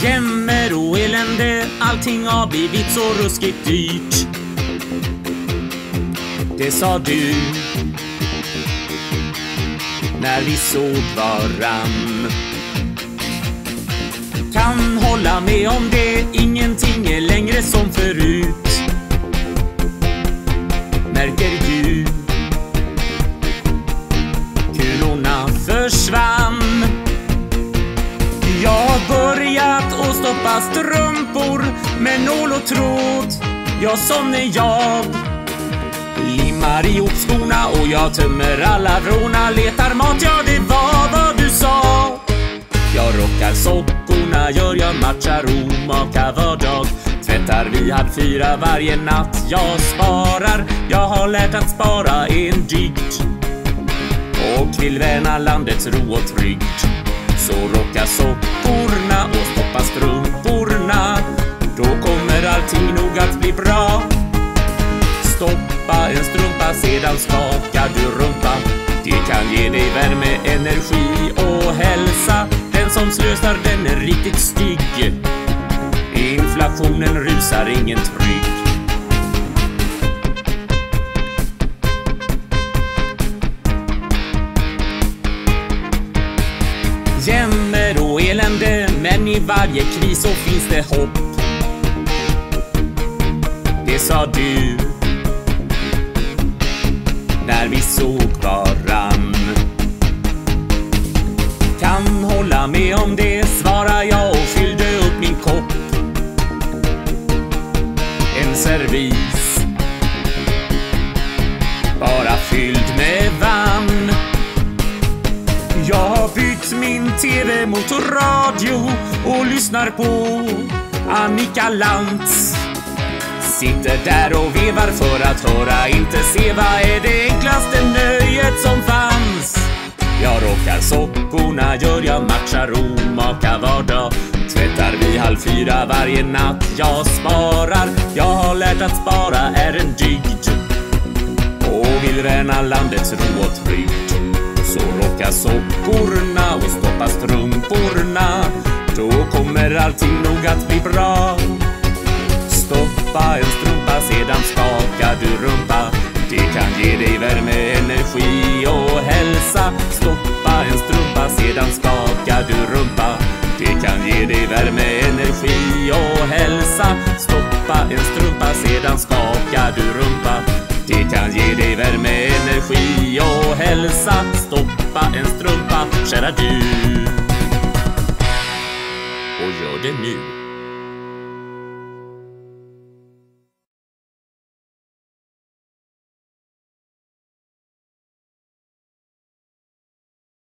Jämmer och elände, allting har blivit så ruskigt dyrt. Det sa du när vi såg varann. Kan hålla med om det, ingenting är längre som förut. Märker du, kulorna försvann. Jag har börjat att stoppa strumpor med nål och tråd. Jag som när jag limmar ihop skorna och jag tömmer alla vrårna. Letar mat, ja det var vad du sa. Jag rockar sockorna, gör jag matchar och makar var dag. Tvättar vid 3:30 varje natt. Jag sparar, jag har lärt att spara en dygd och vill värna landets ro och trygd. Så rocka sockorna och stoppa strumporna, då kommer allting nog att bli bra. Stoppa en strumpa, sedan skakar du rumpa. Det kan ge dig värme, energi och hälsa. Den som slösar den är riktigt stygg. Inflationen rusar, ingen trygg. Jämmer och elände, men i varje kris så finns det hopp. Det sa du när vi såg varann. Kan hålla med om det, svarar jag och fyllde upp min kopp. En servis bara fylld med vann. Jag har bytt min TV mot radio och lyssnar på Annika Lantz. Sitter där och vevar för att höra, inte se. Vad är det enklaste nöjet som fanns? Jag rockar sockorna, gör jag matchar och makar var dag. Tvättar vid 3:30 varje natt. Jag sparar, jag har lärt att spara är en dygd och vill värna landets ro och trygd. Så rocka sockorna och stoppa strumporna, då kommer allting nog att bli bra. Stoppa en strumpa, sedan skakar du rumpa. Det kan ge dig värme, energi och hälsa. Stoppa en strumpa, sedan skakar du rumpa. Det kan ge dig värme, energi och hälsa. Stoppa en strumpa, sedan skakar du rumpa. Det kan ge dig värme, energi och hälsa. Stoppa en strumpa, kära du. Och gör det nu.